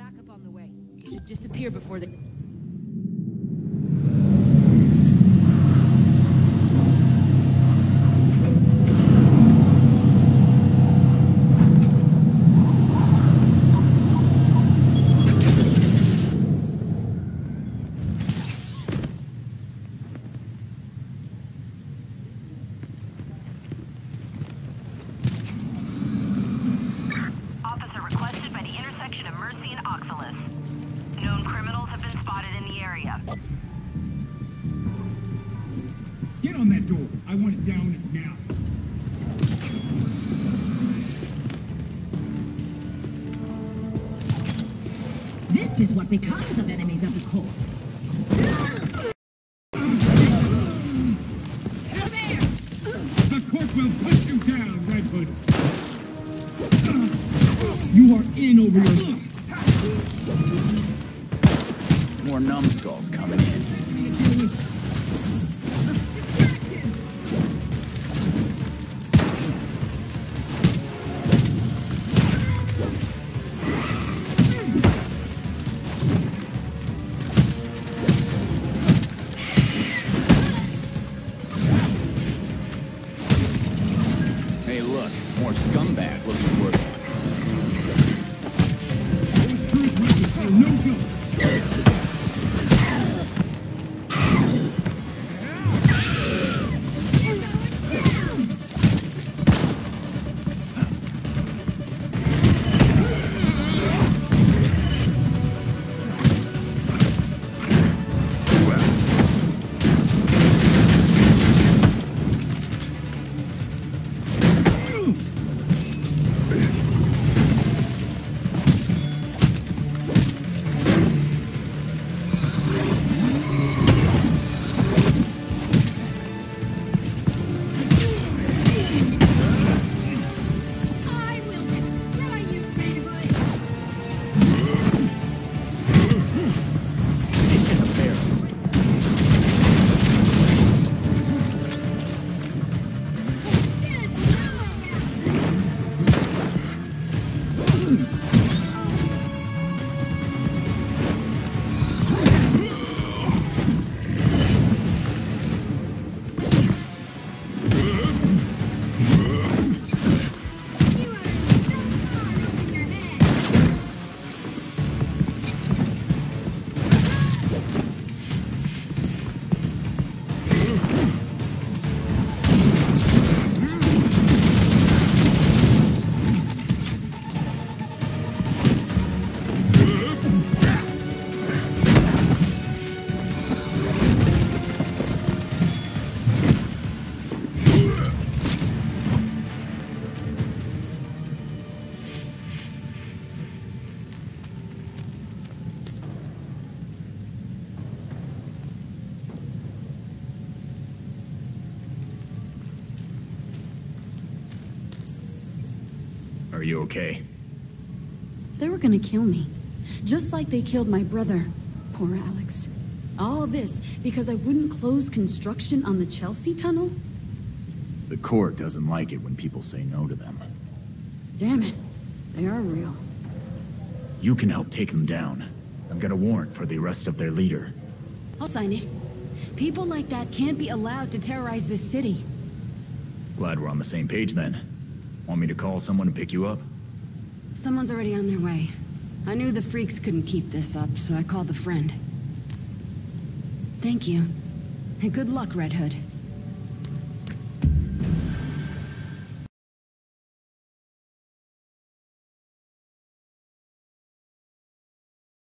backup on the way. You should disappear before they... Officer requested by the intersection of Mercy and Oxalis. Known criminals have been spotted in the area. Get on that door. I want it down now. This is what becomes of enemies of the court. The court will put you down, Red Hood. You are in over your... More numbskulls coming in. Hey, look, more scumbag looking work. No joke. I will destroy you, Red Hood! You are so far over your head! Are you okay? They were gonna kill me. Just like they killed my brother. Poor Alex. All this because I wouldn't close construction on the Chelsea tunnel? The court doesn't like it when people say no to them. Damn it. They are real. You can help take them down. I've got a warrant for the arrest of their leader. I'll sign it. People like that can't be allowed to terrorize this city. Glad we're on the same page then. Want me to call someone to pick you up? Someone's already on their way. I knew the freaks couldn't keep this up, so I called a friend. Thank you. And good luck, Red Hood.